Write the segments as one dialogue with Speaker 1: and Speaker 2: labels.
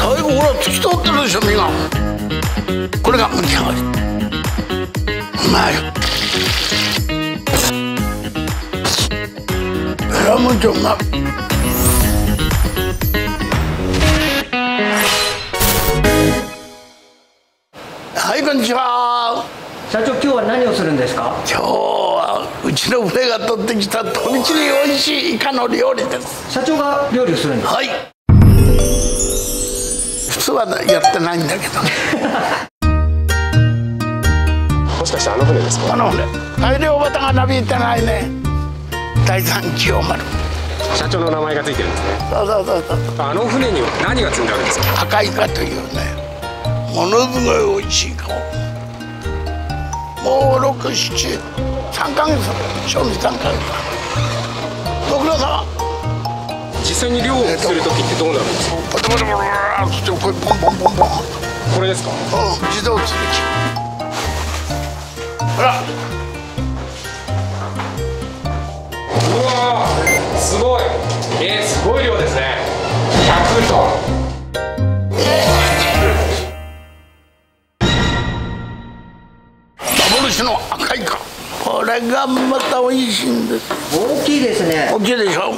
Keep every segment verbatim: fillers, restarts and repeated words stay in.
Speaker 1: 最後ほら透き通ってるでしょ、身が。これがむき上がり。うまい。いや、むちゃうまい。はい、こんにちは。
Speaker 2: 社長、今日は何をするんですか？
Speaker 1: 今日はうちの船が取ってきた飛び地に美味しいイカの料理です。
Speaker 2: 社長が料理をするんですか？
Speaker 1: はい。普通はやってないんだけどね。
Speaker 3: もしかしてあの船ですか？
Speaker 1: あの船、大漁旗がなびいてないね。第三清丸。
Speaker 3: 社長の名前がついてるんですね。
Speaker 1: そうそうそうそう。
Speaker 3: あの船には何が積んであるんですか？
Speaker 1: アカイカというね、ものすごい美味しいイカをもうろく、しち、さんかげつ、賞味さんかげつ。ご苦労様。
Speaker 3: 実際に漁をする時ってどうなるんですか？
Speaker 1: ボトボトボトボトってこれポンポンポンポン。
Speaker 3: これですか？
Speaker 1: うん、自動釣り機。ほら。
Speaker 3: うわー、すごい。えー、すごい量ですね。ひゃくトン。
Speaker 1: 幻のアカイカ。これがまた美味しいんです。
Speaker 2: 大きいですね。
Speaker 1: 大きいでしょ。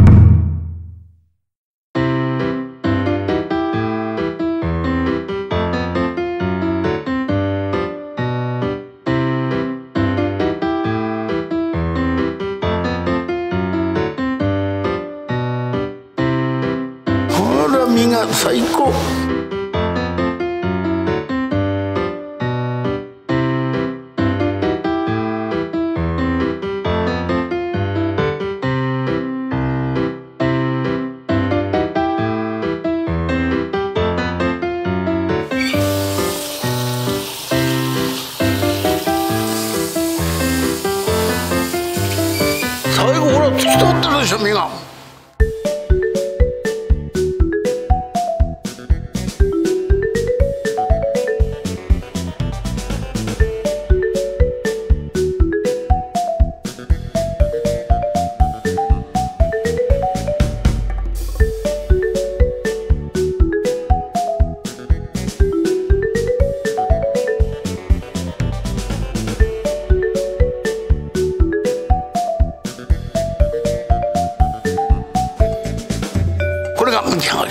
Speaker 1: これ身が最高。最後ほら透き通ってるでしょ、身が。これがむき上がり。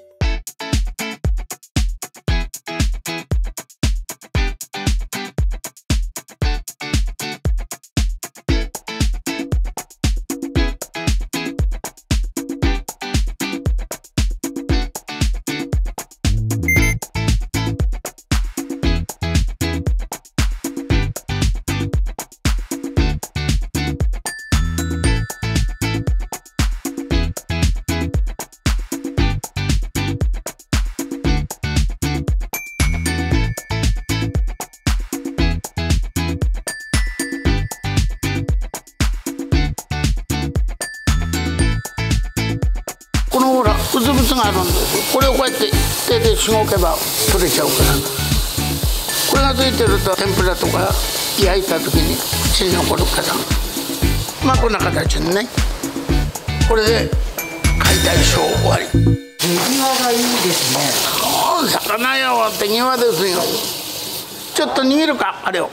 Speaker 1: このほらうつぶつがあるんですよ。これをこうやって手でしごけば取れちゃうから。これがついてると天ぷらとか焼いた時に口に残るから。まあこんな形にね。これで解体ショー終わり。
Speaker 2: 手際がいいですね。
Speaker 1: そう、魚よ、手際ですよ。ちょっと握るか、あれを。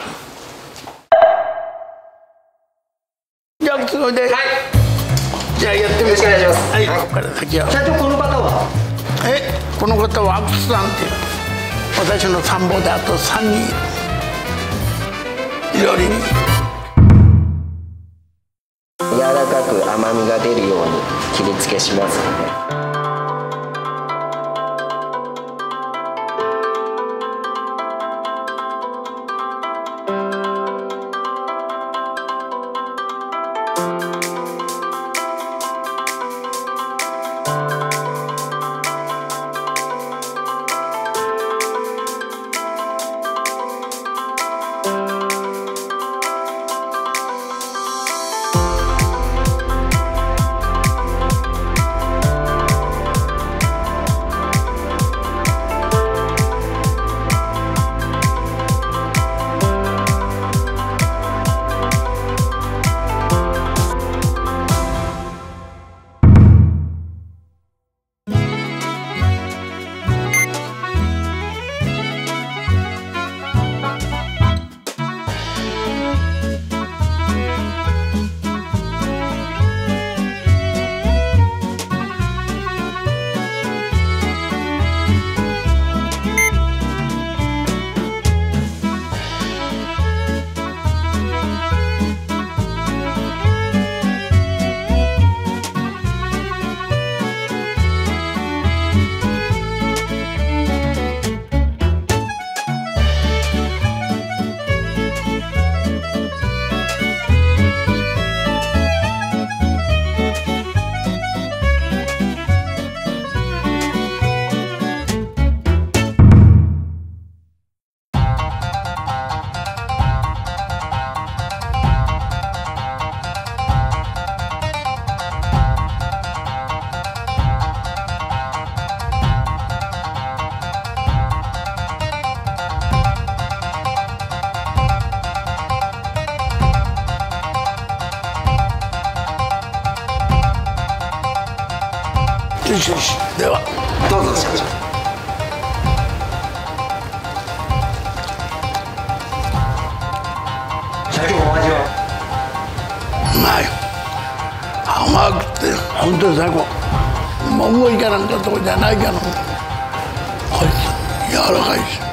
Speaker 1: じゃあそれで、はい、じゃあやってみて。よろしくお願いします。はい、ここから先は。
Speaker 2: 社長、この方は？
Speaker 1: え、この方はアプスさんっていう私の参謀であとさんにん料理に。
Speaker 4: 柔らかく甘みが出るように切り付けしますので。
Speaker 1: よしよし、では
Speaker 2: どうぞ社長。社長お味は？
Speaker 1: うまい。甘くて本当に最高。ももイカなんかとこじゃないけど、こいつ柔らかいし。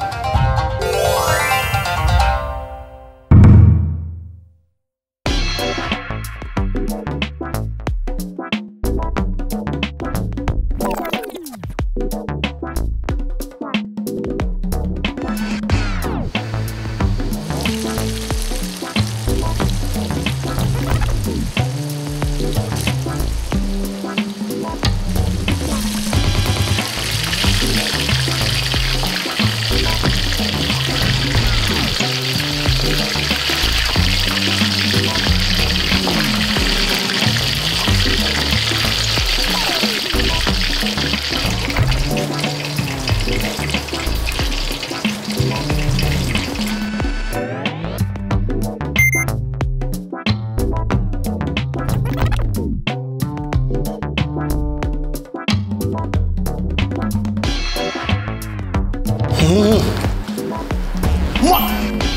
Speaker 1: うん、うまっ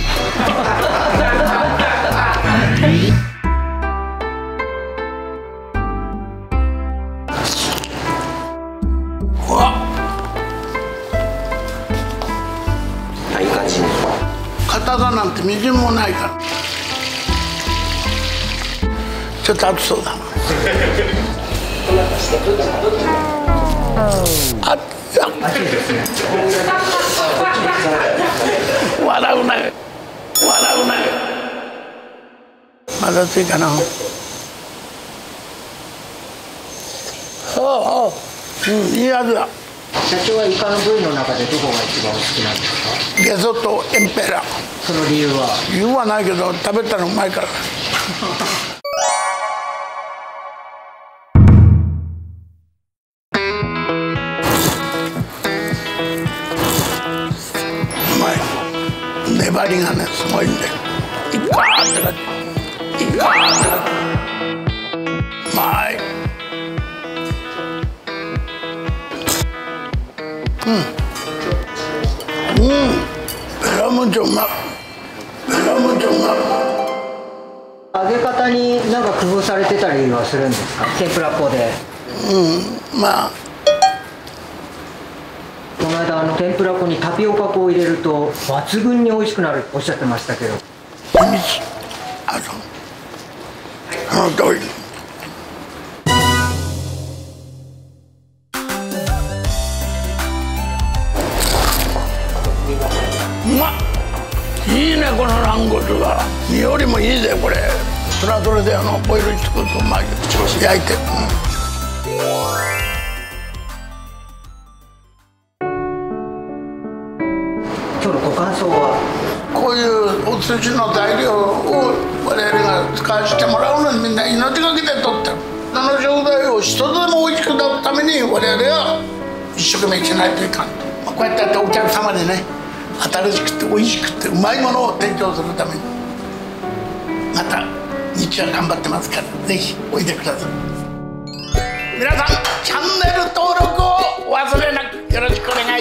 Speaker 1: うわっ、
Speaker 4: いい感じ。
Speaker 1: 硬さなんてみじんもないから。ちょっと熱そうだな。あっ笑うなよ、笑うなよ。まだ熱いかな。ああ、うん、いい味だ。
Speaker 2: 社長はイカの部位の中でどこが一番お好きなんですか？
Speaker 1: ゲソとエンペラ。
Speaker 2: その理由は？
Speaker 1: 理由はないけど食べたらうまいから。粘りがねすごいんで、イカーってなって、イカーってなって、うまい。うんうん、ベラムチョうまい。ベラムチョうまい。
Speaker 2: 揚げ方に何か工夫されてたりはするんですか？天ぷら粉で。
Speaker 1: うん、まあ
Speaker 2: この間あの天ぷら粉にタピオカ粉を入れると抜群に美味しくなるっておっしゃってましたけど。
Speaker 1: 秘密ある。その通り。うまっ、いいねこの軟骨が。身よりもいいぜこれ。それはそれであのボイルしてくるとうまいよ。焼いて、うん、
Speaker 2: 今日のご感想は？
Speaker 1: こういうお寿司の材料を我々が使わせてもらうのにみんな命がけで取ってる。あの食材を一つでも美味しくなるために我々は一生懸命しないといかんと、まあ、こうやってやってお客様にね新しくて美味しくてうまいものを提供するためにまた日は頑張ってますから、ぜひおいでください。皆さんチャンネル登録をお忘れなくよろしくお願いします。